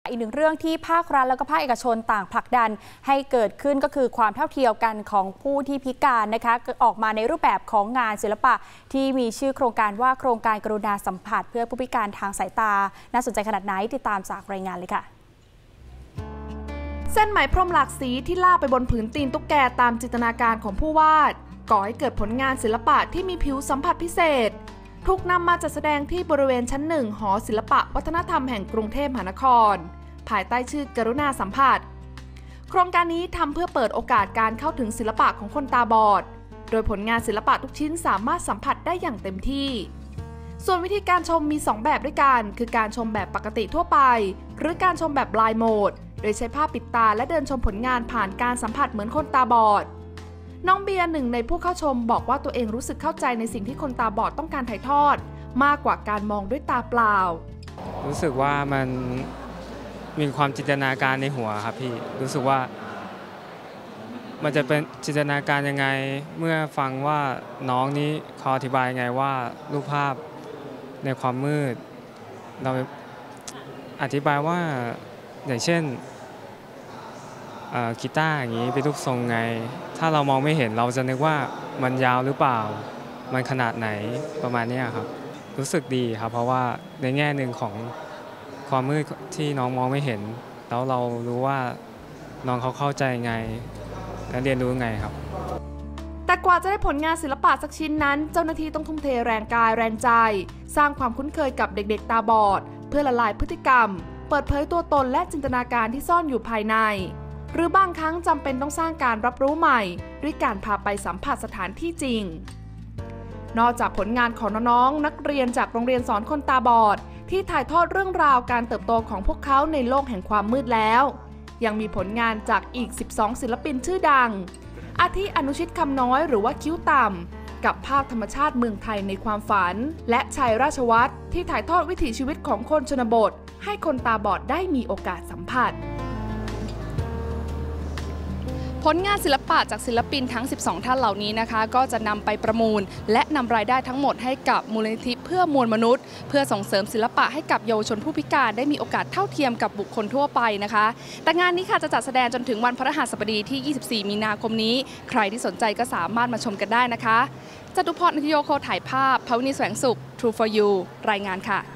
อีกหนึ่งเรื่องที่ภาครัฐและก็ภาคเอกชนต่างผลักดันให้เกิดขึ้นก็คือความเท่าเทียมกันของผู้ที่พิการนะคะออกมาในรูปแบบของงานศิลปะที่มีชื่อโครงการว่าโครงการกรุณาสัมผัสเพื่อผู้พิการทางสายตาน่าสนใจขนาดไหนติดตามจากรายงานเลยค่ะเส้นไหมพรมหลากสีที่ล่าไปบนผืนตีนตุ๊กแกตามจินตนาการของผู้วาดก่อให้เกิดผลงานศิลปะที่มีผิวสัมผัสพิเศษถูกนำมาจัดแสดงที่บริเวณชั้น 1 หอศิลปะวัฒนธรรมแห่งกรุงเทพมหานครภายใต้ชื่อกรุณาสัมผัสโครงการนี้ทำเพื่อเปิดโอกาสการเข้าถึงศิลปะของคนตาบอดโดยผลงานศิลปะทุกชิ้นสามารถสัมผัสได้อย่างเต็มที่ส่วนวิธีการชมมี2แบบด้วยกันคือการชมแบบปกติทั่วไปหรือการชมแบบบลายโหมดโดยใช้ผ้าปิดตาและเดินชมผลงานผ่านการสัมผัสเหมือนคนตาบอดน้องเบียร์หนึ่งในผู้เข้าชมบอกว่าตัวเองรู้สึกเข้าใจในสิ่งที่คนตาบอดต้องการถ่ายทอดมากกว่าการมองด้วยตาเปล่ารู้สึกว่ามันมีความจินตนาการในหัวครับพี่รู้สึกว่ามันจะเป็นจินตนาการยังไงเมื่อฟังว่าน้องนี้เขาอธิบายยังไงว่ารูปภาพในความมืดเราอธิบายว่าอย่างเช่นกีตาร์อย่างนี้เป็นรูปทรงไงถ้าเรามองไม่เห็นเราจะนึกว่ามันยาวหรือเปล่ามันขนาดไหนประมาณนี้ครับรู้สึกดีครับเพราะว่าในแง่หนึ่งของความมืดที่น้องมองไม่เห็นแล้วเรารู้ว่าน้องเขาเข้าใจไงและเรียนรู้ไงครับแต่กว่าจะได้ผลงานศิลปะสักชิ้นนั้นเจ้าหน้าที่ต้องทุ่มเทแรงกายแรงใจสร้างความคุ้นเคยกับเด็กๆตาบอดเพื่อละลายพฤติกรรมเปิดเผยตัวตนและจินตนาการที่ซ่อนอยู่ภายในหรือบางครั้งจำเป็นต้องสร้างการรับรู้ใหม่ด้วยการพาไปสัมผัสสถานที่จริงนอกจากผลงานของน้องๆนักเรียนจากโรงเรียนสอนคนตาบอดที่ถ่ายทอดเรื่องราวการเติบโตของพวกเขาในโลกแห่งความมืดแล้วยังมีผลงานจากอีก12ศิลปินชื่อดังอาทิอนุชิตคำน้อยหรือว่าคิ้วต่ำกับภาพธรรมชาติเมืองไทยในความฝันและชัยราชวัฒน์ที่ถ่ายทอดวิถีชีวิตของคนชนบทให้คนตาบอดได้มีโอกาสสัมผัสผลงานศิลปะจากศิลปินทั้ง12ท่านเหล่านี้นะคะก็จะนำไปประมูลและนำรายได้ทั้งหมดให้กับมูลนิธิเพื่อมวลมนุษย์เพื่อส่งเสริมศิลปะให้กับเยาวชนผู้พิการได้มีโอกาสเท่าเทียมกับบุคคลทั่วไปนะคะแต่งานนี้ค่ะจะจัดแสดงจนถึงวันพฤหัสบดีที่24มีนาคมนี้ใครที่สนใจก็สามารถมาชมกันได้นะคะจตุพร อธิโยโคถ่ายภาพภวินีแสวงสุข True for You รายงานค่ะ